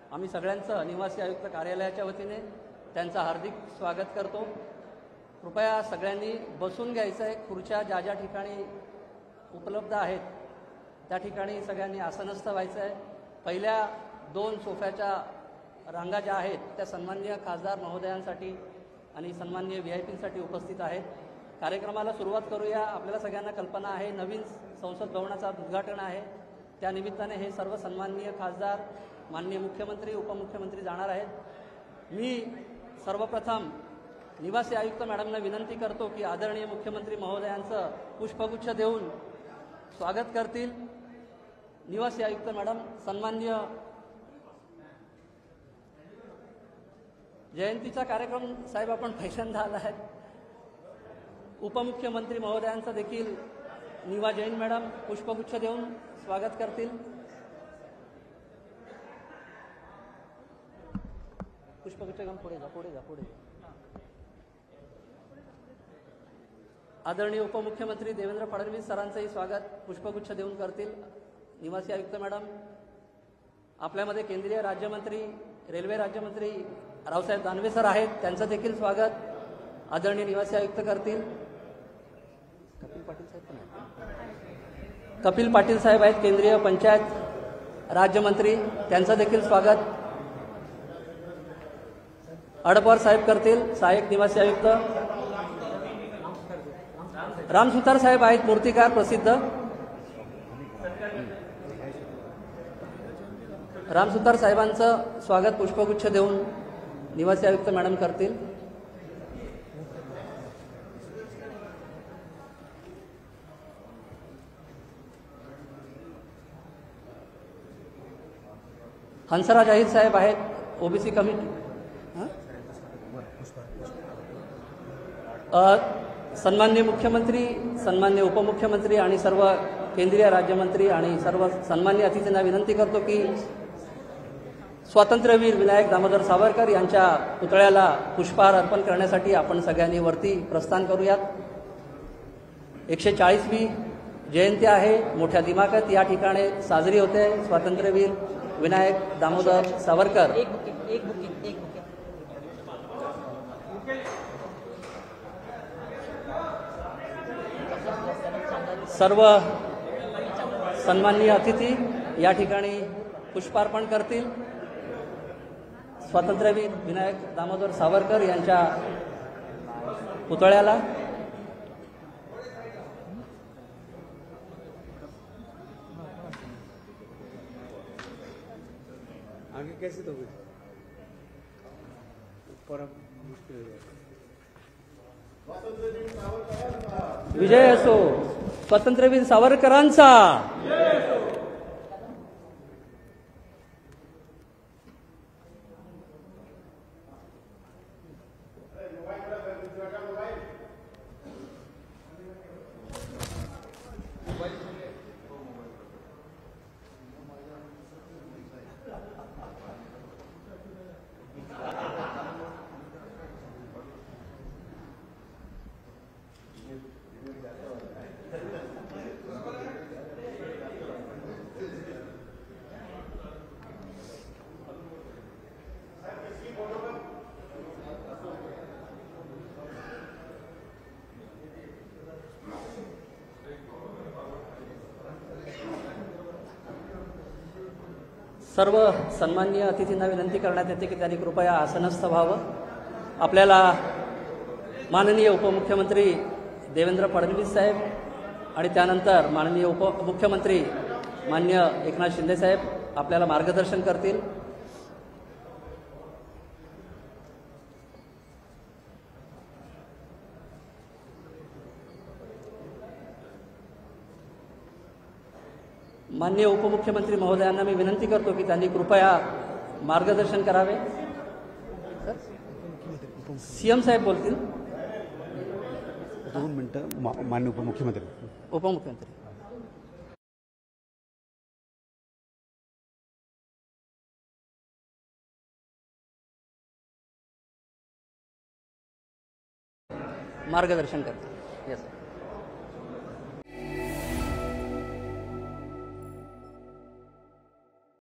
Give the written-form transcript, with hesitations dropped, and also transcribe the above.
आम्ही सगळ्यांचं निवासी आयुक्त कार्यालयाच्या वतीने त्यांचं हार्दिक स्वागत करतो। कृपया सगळ्यांनी बसून घ्यायचं आहे। खुर्च्या ज्या ज्या ठिकाणी उपलब्ध आहेत त्या ठिकाणी सगळ्यांनी आसनस्थ व्हायचं आहे। पहिल्या 2 सोफ्याच्या रांगा ज्या आहेत त्या सन्माननीय खासदार महोदयांसाठी आणि सन्माननीय व्हीआयपींसाठी उपस्थित आहेत। कार्यक्रमाला सुरुवात करूया। आपल्याला सगळ्यांना कल्पना आहे नवीन संसद भवनाचं उद्घाटन आहे, त्या निमित्ताने हे सर्व सन्माननीय खासदार, माननीय मुख्यमंत्री, उपमुख्यमंत्री जाणार आहेत। मी सर्वप्रथम निवासी आयुक्त मॅडमना विनंती करतो की आदरणीय मुख्यमंत्री महोदयांचं पुष्पगुच्छ देऊन स्वागत करतील। निवासी आयुक्त मॅडम, सन्माननीय जयंतीचा कार्यक्रम साहेब आपण पहिल्यांदा आला आहे। उपमुख्यमंत्री महोदयांचं देखील निवा जैन मॅडम पुष्पगुच्छ देऊन स्वागत करतील। पुष्पगुच्छ घेऊन पुढे जा। आदरणीय उपमुख्यमंत्री देवेंद्र फडणवीस सरांचंही स्वागत पुष्पगुच्छ देऊन करतील निवासी आयुक्त मॅडम। आपल्यामध्ये केंद्रीय राज्यमंत्री, रेल्वे राज्यमंत्री रावसाहेब दानवे सर आहेत, त्यांचं देखील स्वागत आदरणीय निवासी आयुक्त करतील। कपिल पाटील साहेब आहेत, केंद्रीय पंचायत राज्यमंत्री, त्यांचं देखील स्वागत अडपवार साहेब करतील। सहाय्यक निवासी आयुक्त राम सुतार साहेब आहेत, मूर्तिकार प्रसिद्ध राम सुतार साहेबांचं स्वागत पुष्पगुच्छ देऊन निवासी आयुक्त मॅडम करतील। हंसराज अहिर साहेब आहेत, ओबीसी कमिटी। सन्माननीय मुख्यमंत्री, सन्माननीय उपमुख्यमंत्री आणि सर्व केंद्रीय राज्यमंत्री आणि सर्व सन्माननीय अतिथींना विनंती करतो की स्वातंत्र्यवीर विनायक दामोदर सावरकर यांच्या पुतळ्याला पुष्पहार अर्पण करण्यासाठी आपण सगळ्यांनी वरती प्रस्थान करूयात। 140वी जयंती आहे, मोठ्या दिमाखात या ठिकाणी साजरी होते। स्वातंत्र्यवीर विनायक दामोदर सावरकर सर्व सन्माननीय अतिथी या ठिकाणी पुष्पार्पण करतील स्वातंत्र्यवीर विनायक दामोदर सावरकर यांच्या पुतळ्याला। आगे कैसे दोगे? ऊपर मुश्किल है। विजय असो स्वातंत्र्यवीर सावरकरांचा। सर्व सन्माननीय अतिथींना विनंती करण्यात येते की त्यांनी कृपया आसनस्थ व्हावं। आपल्याला माननीय उपमुख्यमंत्री देवेंद्र फडणवीस साहेब आणि त्यानंतर माननीय उपमुख्यमंत्री माननीय एकनाथ शिंदे साहेब आपल्याला मार्गदर्शन करतील। माननीय उपमुख्यमंत्री महोदयांना मी विनंती करतो की त्यांनी कृपया मार्गदर्शन करावे। सीएम साहेब बोलतील। 2 मिनिटं माननीय उपमुख्यमंत्री। मार्गदर्शन करतील।